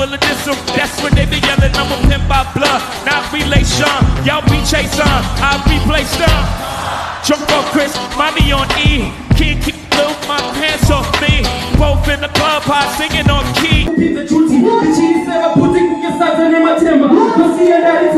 full of distal. That's when they be yelling, I'm a pimp by blood, not relation. Y'all be chasing, I replace them. Drunk on Chris, mommy on E. Can't keep my hands off me. Both in the club, high singing on key. The truth, cheese, putting your side in my timber.